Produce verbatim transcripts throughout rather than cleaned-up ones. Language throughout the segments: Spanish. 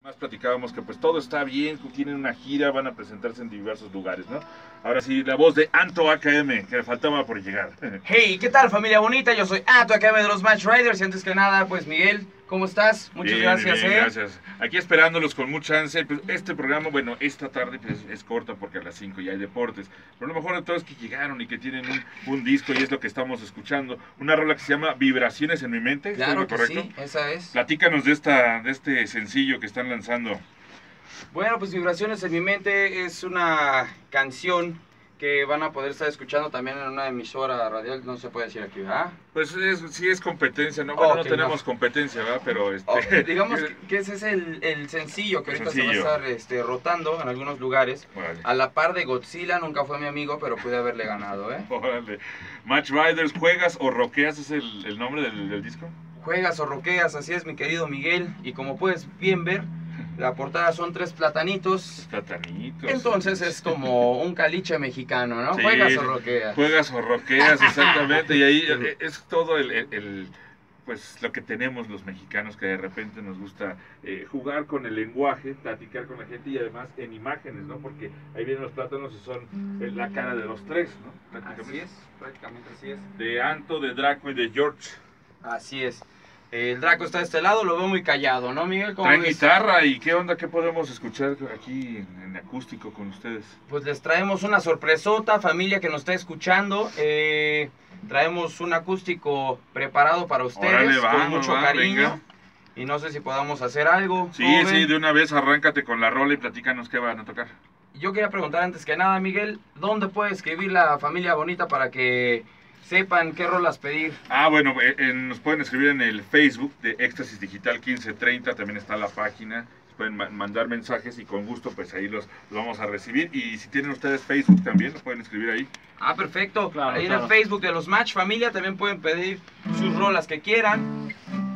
Más platicábamos que pues todo está bien, tienen una gira, van a presentarse en diversos lugares, ¿no? Ahora sí, la voz de Anto A K M, que faltaba por llegar. Hey, ¿qué tal, familia bonita? Yo soy Anto A K M de los Match Riders y antes que nada, pues Miguel, ¿cómo estás? Muchas bien, gracias, bien, eh. gracias. Aquí esperándolos con mucha ansia. Pues, este programa, bueno, esta tarde pues, es corta porque a las cinco ya hay deportes. Pero lo mejor de todo es que llegaron y que tienen un, un disco y es lo que estamos escuchando. Una rola que se llama Vibraciones en mi mente. Claro que correcto? sí, esa es. Platícanos de, esta, de este sencillo que están lanzando. Bueno, pues Vibraciones en mi mente es una canción que van a poder estar escuchando también en una emisora radial, no se puede decir aquí, ¿verdad? Pues es, sí es competencia, ¿no? Bueno, Okay, no tenemos no. competencia, ¿verdad? Pero este... Okay, digamos que, que ese es el, el sencillo que El ahorita sencillo. se va a estar este, rotando en algunos lugares. Vale. A la par de Godzilla, nunca fue mi amigo, pero pude haberle ganado, ¿eh? Órale. Match Riders, ¿juegas o rockeas? ¿Es el, el nombre del, del disco? Juegas o roqueas, así es, mi querido Miguel. Y como puedes bien ver, la portada son tres platanitos. Platanitos. Entonces es como un caliche mexicano, ¿no? Sí, Juegas o roqueas. Juegas o roqueas, exactamente. Y ahí eh, es todo el, el, el, pues lo que tenemos los mexicanos, que de repente nos gusta eh, jugar con el lenguaje, platicar con la gente y además en imágenes, ¿no? Porque ahí vienen los plátanos y son eh, la cara de los tres, ¿no? Así es, prácticamente así es. De Anto, de Draco y de George. Así es. El Draco está de este lado, lo veo muy callado, ¿no, Miguel? ¿Cómo Traen ves? guitarra y ¿qué onda? ¿Qué podemos escuchar aquí en, en acústico con ustedes? Pues les traemos una sorpresota, familia que nos está escuchando. Eh, traemos un acústico preparado para ustedes, Órale, va, con mucho va, cariño. venga. Y no sé si podamos hacer algo. Sí, ¿Cómo sí, ven? de una vez arráncate con la rola y platícanos qué van a tocar. Yo quería preguntar antes que nada, Miguel, ¿dónde puede escribir la familia bonita para que sepan qué rolas pedir? Ah, bueno, eh, eh, nos pueden escribir en el Facebook de Éxtasis Digital quince treinta, también está la página, pueden ma mandar mensajes y con gusto pues ahí los, los vamos a recibir. Y si tienen ustedes Facebook también, lo pueden escribir ahí. Ah, perfecto. Claro, ahí claro. en el Facebook de los Match Familia también pueden pedir sus rolas que quieran.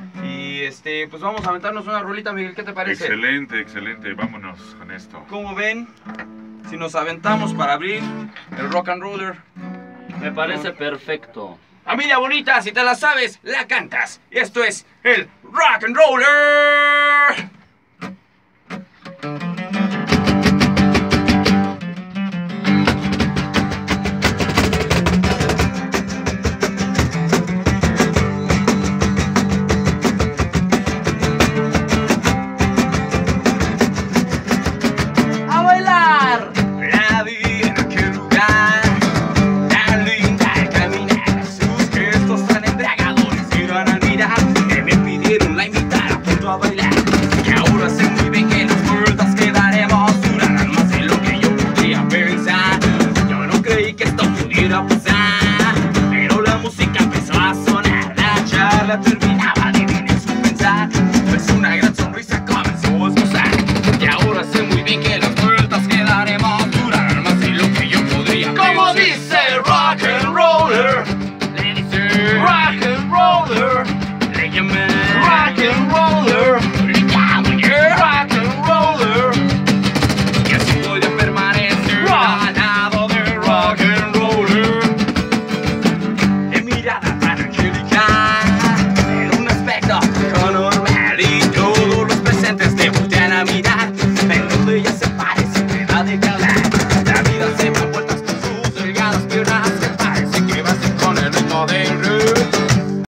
Y este, pues vamos a aventarnos una rolita, Miguel, ¿qué te parece? Excelente, excelente, vámonos con esto. ¿Cómo ven? Si nos aventamos para abrir el Rock and Roller. Me parece perfecto. Familia bonita, si te la sabes, la cantas. Esto es el Rock and Roller.